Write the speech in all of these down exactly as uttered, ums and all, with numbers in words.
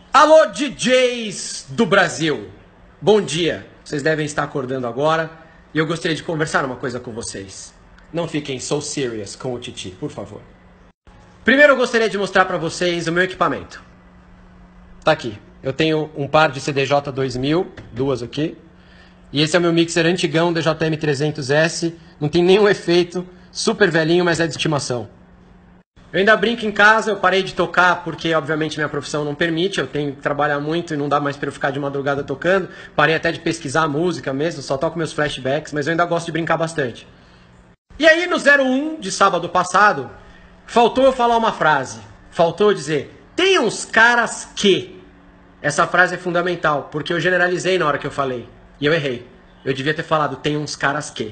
Alô, D Js do Brasil! Bom dia! Vocês devem estar acordando agora e eu gostaria de conversar uma coisa com vocês. Não fiquem so serious com o Titi, por favor. Primeiro eu gostaria de mostrar para vocês o meu equipamento. Tá aqui. Eu tenho um par de C D J dois mil, duas aqui. E esse é o meu mixer antigão D J M trezentos S. Não tem nenhum efeito, super velhinho, mas é de estimação. Eu ainda brinco em casa, eu parei de tocar porque, obviamente, minha profissão não permite. Eu tenho que trabalhar muito e não dá mais para eu ficar de madrugada tocando. Parei até de pesquisar a música mesmo, só toco meus flashbacks, mas eu ainda gosto de brincar bastante. E aí, no zero um de sábado passado, faltou eu falar uma frase. Faltou eu dizer, tem uns caras que... Essa frase é fundamental, porque eu generalizei na hora que eu falei. E eu errei. Eu devia ter falado, tem uns caras que...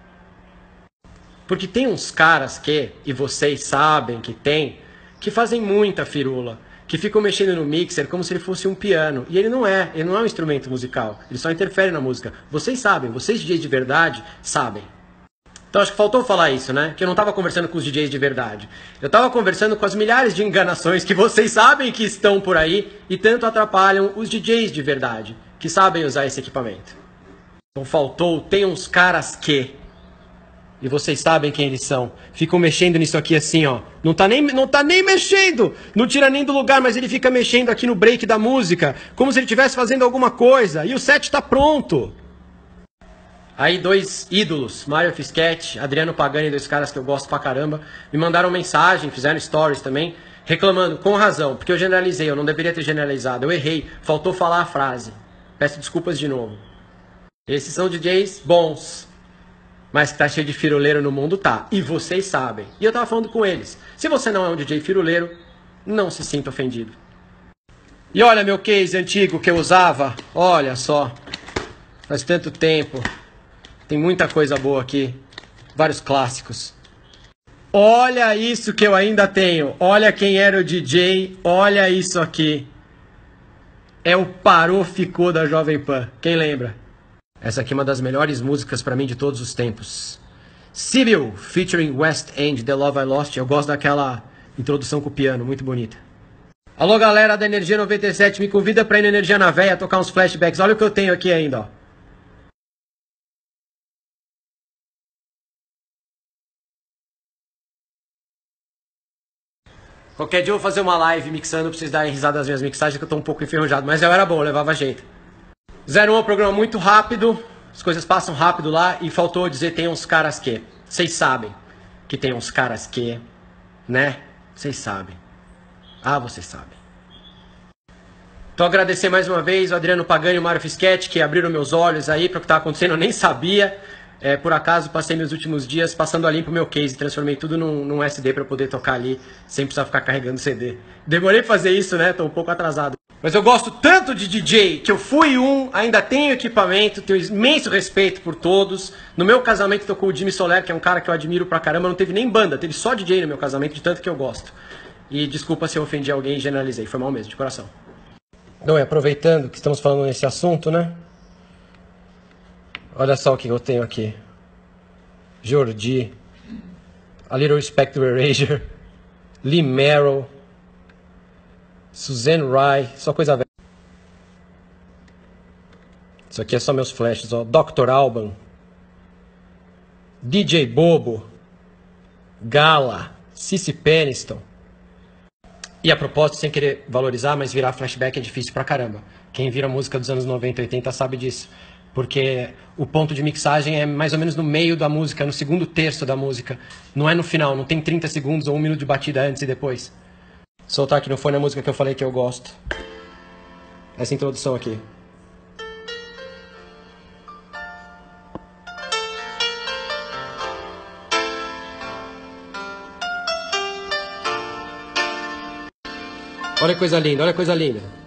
Porque tem uns caras que, e vocês sabem que tem, que fazem muita firula, que ficam mexendo no mixer como se ele fosse um piano. E ele não é, ele não é um instrumento musical, ele só interfere na música. Vocês sabem, vocês D Js de verdade sabem. Então acho que faltou falar isso, né? Que eu não estava conversando com os D Js de verdade. Eu estava conversando com as milhares de enganações que vocês sabem que estão por aí e tanto atrapalham os D Js de verdade, que sabem usar esse equipamento. Então faltou, tem uns caras que... E vocês sabem quem eles são. Ficam mexendo nisso aqui assim, ó. Não tá nem, não tá nem mexendo. Não tira nem do lugar, mas ele fica mexendo aqui no break da música. Como se ele estivesse fazendo alguma coisa. E o set tá pronto. Aí dois ídolos, Mário Fischetti, Adriano Pagani, dois caras que eu gosto pra caramba, me mandaram mensagem, fizeram stories também, reclamando, com razão, porque eu generalizei, eu não deveria ter generalizado. Eu errei, faltou falar a frase. Peço desculpas de novo. Esses são D Js bons. Mas que tá cheio de firuleiro no mundo, tá. E vocês sabem. E eu tava falando com eles. Se você não é um D J firuleiro, não se sinta ofendido. E olha meu case antigo que eu usava. Olha só. Faz tanto tempo. Tem muita coisa boa aqui. Vários clássicos. Olha isso que eu ainda tenho. Olha quem era o D J. Olha isso aqui. É o Parou Ficou da Jovem Pan. Quem lembra? Essa aqui é uma das melhores músicas pra mim de todos os tempos. Sibyl, featuring West End, The Love I Lost. Eu gosto daquela introdução com o piano, muito bonita. Alô galera da Energia noventa e sete, me convida pra ir na Energia na Véia tocar uns flashbacks. Olha o que eu tenho aqui ainda, ó. Qualquer dia eu vou fazer uma live mixando pra vocês darem risada das minhas mixagens, que eu tô um pouco enferrujado. Mas eu era bom, eu levava jeito. zero um é um programa muito rápido, as coisas passam rápido lá e faltou dizer tem uns caras que. Vocês sabem que tem uns caras que, né? Vocês sabem. Ah, vocês sabem. Então agradecer mais uma vez o Adriano Pagani e o Mário Fischetti que abriram meus olhos aí para o que estava acontecendo, eu nem sabia. É, por acaso passei meus últimos dias passando a limpo o meu case, transformei tudo num, num S D para poder tocar ali, sem precisar ficar carregando C D. Demorei pra fazer isso, né? Tô um pouco atrasado. Mas eu gosto tanto de D J que eu fui um, ainda tenho equipamento, tenho imenso respeito por todos. No meu casamento tocou o Jimmy Soler, que é um cara que eu admiro pra caramba. Não teve nem banda, teve só D J no meu casamento, de tanto que eu gosto. E desculpa se eu ofendi alguém e generalizei, foi mal mesmo, de coração. Então, aproveitando que estamos falando nesse assunto, né? Olha só o que eu tenho aqui. Jordi, A Little Respect to Erasure, Lee Merrill, Suzanne Rye, só coisa velha. Isso aqui é só meus flashes, ó. doutor Alban, D J Bobo, Gala, Cici Peniston. E a propósito, sem querer valorizar, mas virar flashback é difícil pra caramba. Quem vira música dos anos noventa, oitenta sabe disso. Porque o ponto de mixagem é mais ou menos no meio da música, no segundo terço da música. Não é no final, não tem trinta segundos ou um minuto de batida antes e depois. Soltar aqui no fone a música que eu falei que eu gosto. Essa introdução aqui. Olha que coisa linda, olha que coisa linda.